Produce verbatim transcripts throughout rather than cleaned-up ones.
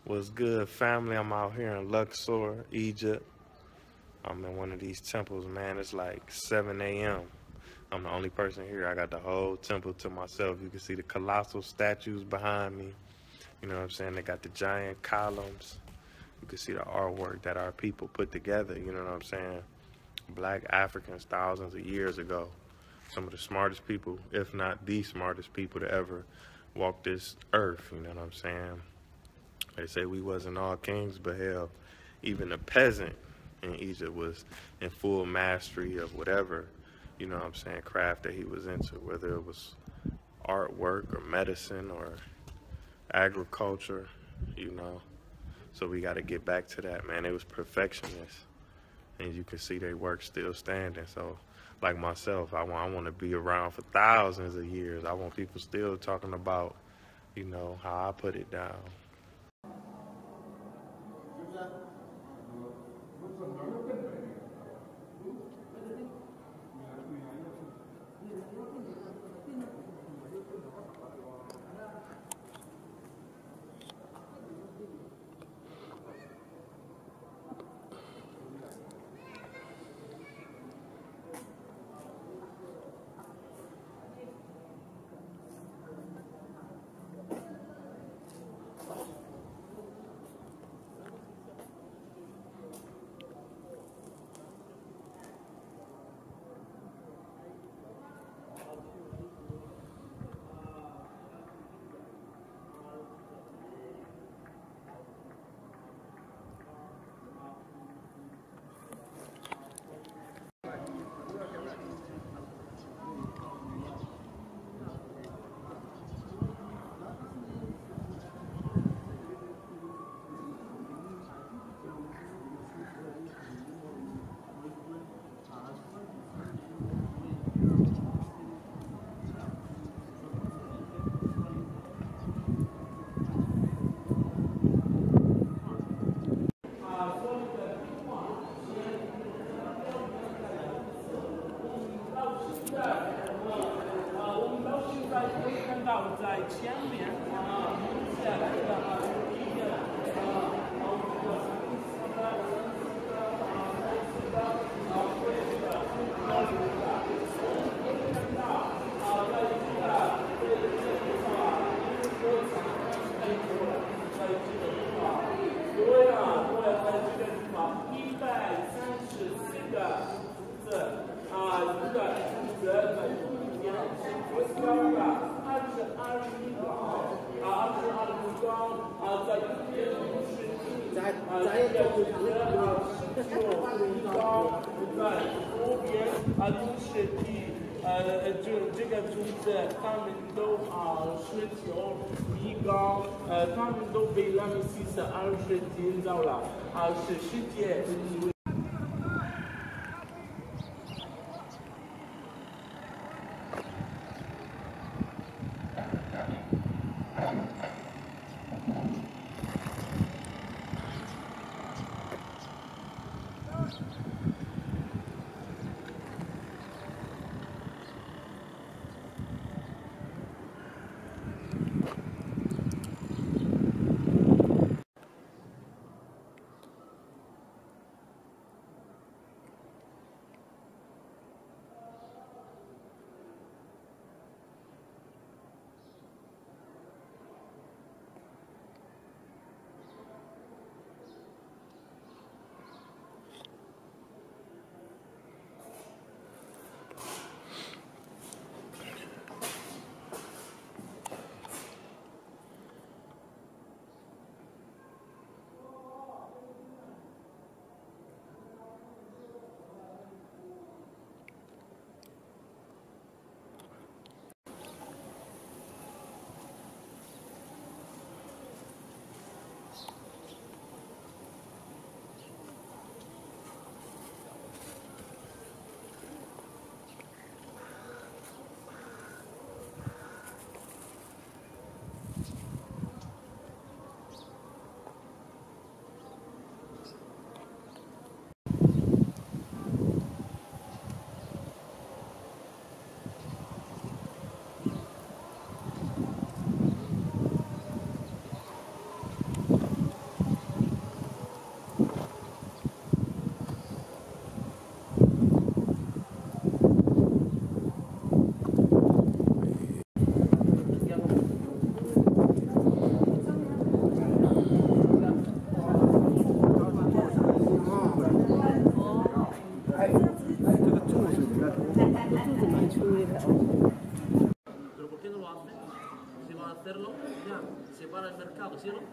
What's good, family? I'm out here in Luxor, Egypt. I'm in one of these temples, man. It's like seven A M I'm the only person here. I got the whole temple to myself. You can see the colossal statues behind me. You know what I'm saying? They got the giant columns. You can see the artwork that our people put together. You know what I'm saying? Black Africans thousands of years ago. Some of the smartest people, if not the smartest people to ever walk this earth. You know what I'm saying? They say we wasn't all kings, but hell, even a peasant in Egypt was in full mastery of whatever, you know what I'm saying, craft that he was into, whether it was artwork or medicine or agriculture, you know. So we got to get back to that, man. It was perfectionists, and you can see their work still standing. So, like myself, I want, I want to be around for thousands of years. I want people still talking about, you know, how I put it down.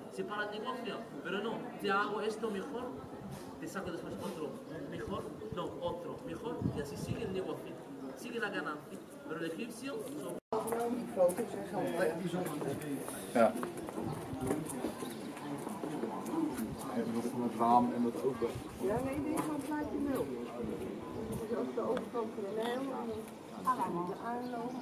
Si para el negocio, pero no, te hago esto mejor, te saco después otro mejor, no, otro mejor, y así sigue el negocio, sigue la ganancia. Pero el egipcio son... Ja. Hebben we van het raam en dat open? Ja, nee, dit is van plaatje nul. Dus als de overkant van de Nijl, dan de aanloop.